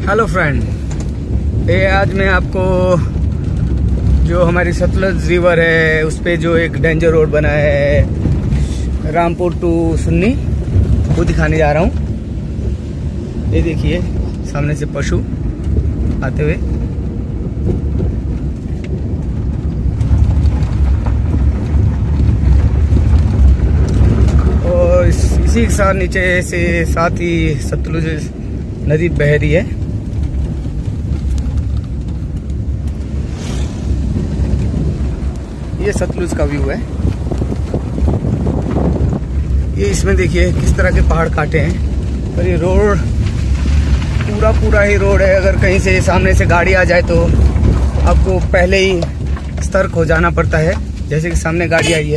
Hello friend, ये आज मैं आपको जो हमारी सतलुज रिवर है उस पे जो एक डेंजर रोड बना है रामपुर टू सुन्नी वो दिखाने जा रहा हूँ। ये देखिए सामने से पशु आते हुए, और इसी के साथ नीचे से साथ ही सतलुज नदी बह रही है। ये सतलुज का व्यू है। ये इसमें देखिए किस तरह के पहाड़ काटे हैं, और ये रोड पूरा ही रोड है। अगर कहीं से सामने से गाड़ी आ जाए तो आपको पहले ही सतर्क हो जाना पड़ता है। जैसे कि सामने गाड़ी आई है,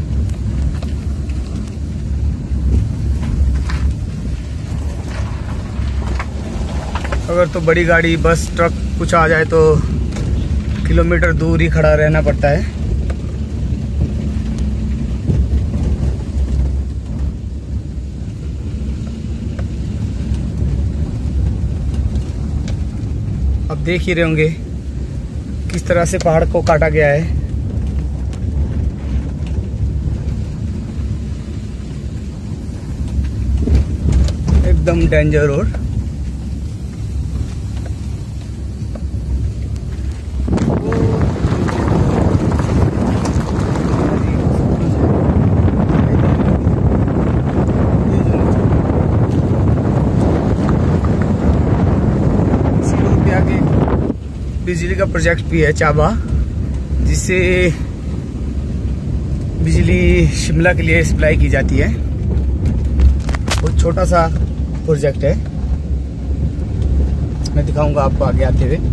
अगर तो बड़ी गाड़ी बस ट्रक कुछ आ जाए तो किलोमीटर दूर ही खड़ा रहना पड़ता है। अब देख ही रहे होंगे किस तरह से पहाड़ को काटा गया है। एकदम डेंजर रोड। बिजली का प्रोजेक्ट भी है चाबा, जिससे बिजली शिमला के लिए सप्लाई की जाती है। बहुत छोटा सा प्रोजेक्ट है, मैं दिखाऊंगा आपको आगे आते हुए।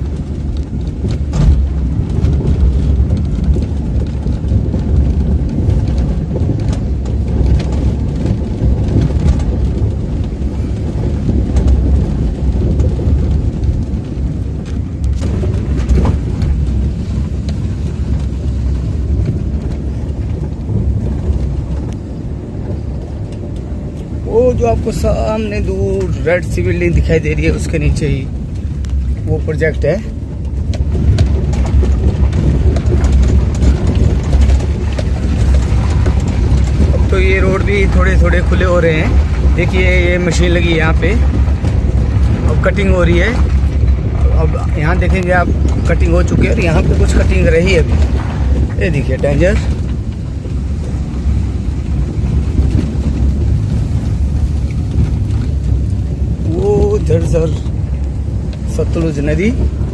वो जो आपको सामने दूर रेड सी बिल्डिंग दिखाई दे रही है, उसके नीचे ही वो प्रोजेक्ट है। अब तो ये रोड भी थोड़े खुले हो रहे हैं। देखिए ये मशीन लगी है यहाँ पे, अब कटिंग हो रही है। अब यहाँ देखेंगे आप, कटिंग हो चुकी है और यहाँ पे कुछ कटिंग रही है अभी। ये देखिए डेंजर। झरझर सतलुज नदी।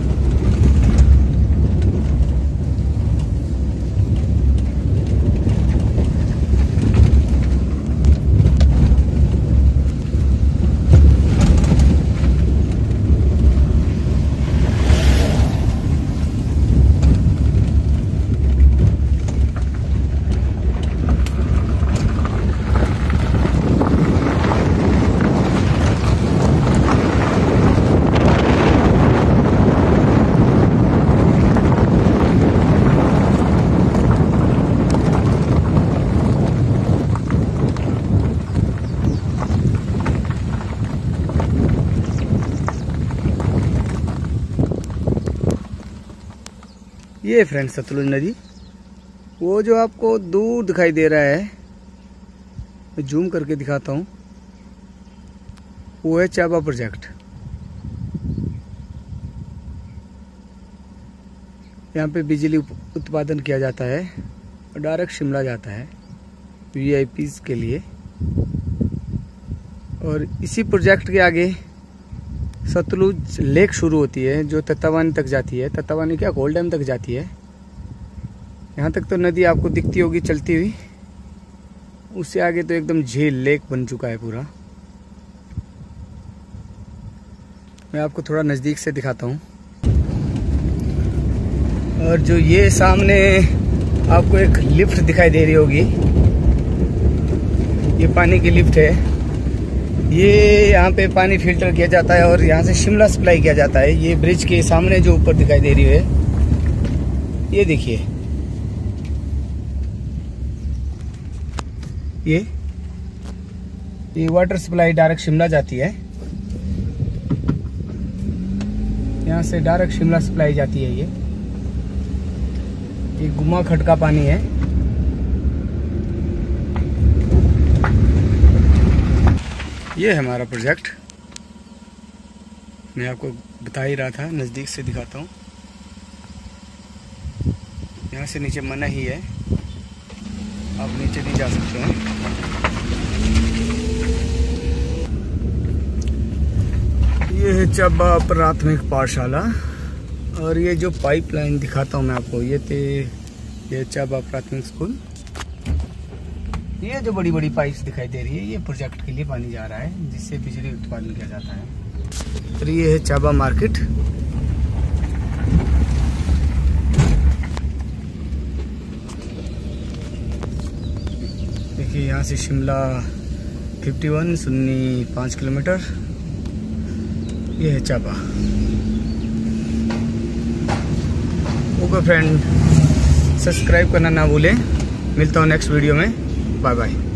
ये फ्रेंड सतलुज नदी, वो जो आपको दूर दिखाई दे रहा है, मैं जूम करके दिखाता हूँ, वो है चाबा प्रोजेक्ट। यहाँ पे बिजली उत्पादन किया जाता है और डायरेक्ट शिमला जाता है वीआईपीज़ के लिए। और इसी प्रोजेक्ट के आगे सतलुज लेक शुरू होती है, जो तत्तावानी तक जाती है। तत्तावानी क्या, गोल्ड डैम तक जाती है। यहाँ तक तो नदी आपको दिखती होगी चलती हुई, उससे आगे तो एकदम झील लेक बन चुका है पूरा। मैं आपको थोड़ा नज़दीक से दिखाता हूँ। और जो ये सामने आपको एक लिफ्ट दिखाई दे रही होगी, ये पानी की लिफ्ट है। ये यहाँ पे पानी फिल्टर किया जाता है और यहाँ से शिमला सप्लाई किया जाता है। ये ब्रिज के सामने जो ऊपर दिखाई दे रही है, ये देखिए, ये वाटर सप्लाई डायरेक्ट शिमला जाती है। यहाँ से डायरेक्ट शिमला सप्लाई जाती है। ये गुमा खट का पानी है। ये है हमारा प्रोजेक्ट। मैं आपको बता ही रहा था, नज़दीक से दिखाता हूँ। यहाँ से नीचे मना ही है, आप नीचे नहीं जा सकते हैं। ये है चाबा प्राथमिक पाठशाला, और ये जो पाइपलाइन दिखाता हूँ मैं आपको, ये चाबा प्राथमिक स्कूल। ये जो बड़ी बड़ी पाइप्स दिखाई दे रही है, ये प्रोजेक्ट के लिए पानी जा रहा है, जिससे बिजली उत्पादन किया जाता है। और ये है चाबा मार्केट। देखिए यहाँ से शिमला 51, सुन्नी 5 किलोमीटर। ये है चाबा। ओके फ्रेंड, सब्सक्राइब करना ना भूलें। मिलता हूँ नेक्स्ट वीडियो में। Bye bye.